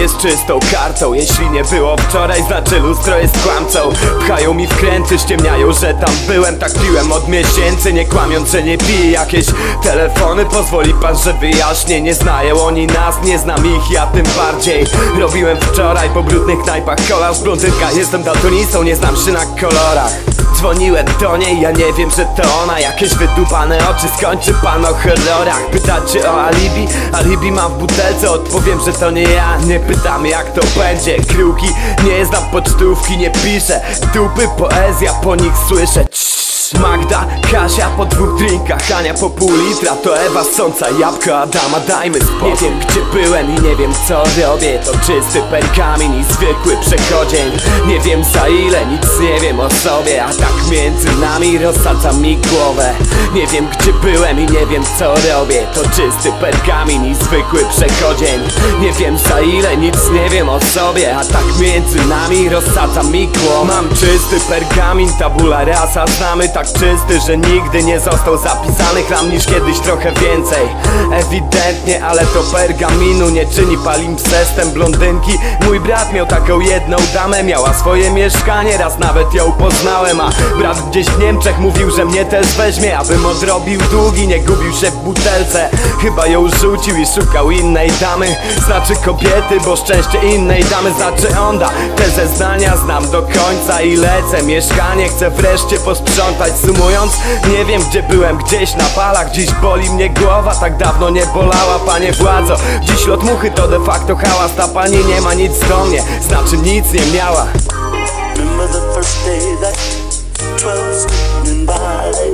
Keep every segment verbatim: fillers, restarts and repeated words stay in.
jest czystą kartą. Jeśli nie było wczoraj, znaczy lustro jest kłamcą. Pchają mi wkręty, ściemniają, że tam byłem. Tak piłem od miesięcy, nie kłamiąc, że nie piję. Jakieś telefony, pozwoli pan, że wyjaśnię. Nie znają oni nas, nie znam ich, ja tym bardziej. Robiłem wczoraj po brudnych knajpach kolaż. Blondynka, jestem daltonistą, nie znam się na kolorach. Dzwoniłem do niej, ja nie wiem, że to ona. Jakieś wydupane oczy, skończy pan o horrorach. Pytacie o alibi? Alibi mam w butelce, odpowiem, że to nie ja. Nie pytam, jak to będzie. Kruki, nie znam pocztówki, nie piszę. Dupy, poezja, po nich słyszę. Magda, Kasia po dwóch drinkach, Hania po pół litra, to Ewa sąca jabłko Adama, dajmy spokój. Nie wiem, gdzie byłem i nie wiem, co robię. To czysty pergamin i zwykły przechodzień. Nie wiem za ile, nic nie wiem o sobie, a tak między nami rozsadza mi głowę. Nie wiem, gdzie byłem i nie wiem, co robię. To czysty pergamin i zwykły przechodzień. Nie wiem za ile, nic nie wiem o sobie, a tak między nami rozsadza mi głowę. Mam czysty pergamin, tabula rasa, znamy tak czysty, że nigdy nie został zapisany. Chlam niż kiedyś trochę więcej, ewidentnie, ale to pergaminu nie czyni palimpsestem blondynki. Mój brat miał taką jedną damę, miała swoje mieszkanie, raz nawet ją poznałem. A brat gdzieś w Niemczech mówił, że mnie też weźmie, abym odrobił długi, nie gubił się w butelce. Chyba ją rzucił i szukał innej damy. Znaczy kobiety, bo szczęście innej damy znaczy onda. Te zeznania znam do końca i lecę. Mieszkanie chcę wreszcie posprzątać. Sumując, nie wiem, gdzie byłem, gdzieś na palach. Dziś boli mnie głowa, tak dawno nie bolała, panie władzo. Dziś lot muchy to de facto hałas. Ta pani nie ma nic do mnie, znaczy nic nie miała. Remember the first day that twelve skipping by.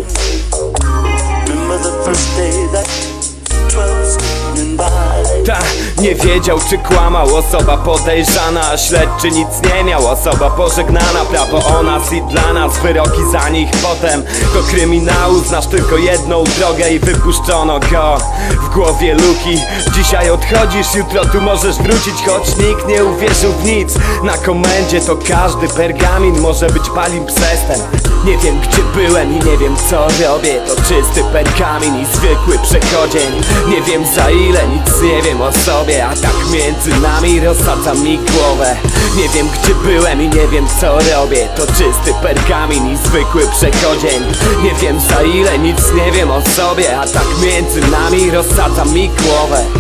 Remember the first day that twelve skipping by. Ta, nie wiedział, czy kłamał, osoba podejrzana, a śledczy nic nie miał, osoba pożegnana. Prawo o nas i dla nas, wyroki za nich potem. Do kryminału znasz tylko jedną drogę i wypuszczono go. W głowie luki, dzisiaj odchodzisz, jutro tu możesz wrócić, choć nikt nie uwierzył w nic. Na komendzie to każdy pergamin może być palimpsestem. Nie wiem, gdzie byłem i nie wiem, co robię. To czysty pergamin i zwykły przechodzień. Nie wiem za ile, nic nie wiem o sobie, a tak między nami rozsadza mi głowę. Nie wiem, gdzie byłem i nie wiem, co robię. To czysty pergamin i zwykły przechodzień. Nie wiem za ile, nic nie wiem o sobie, a tak między nami rozsadza mi głowę.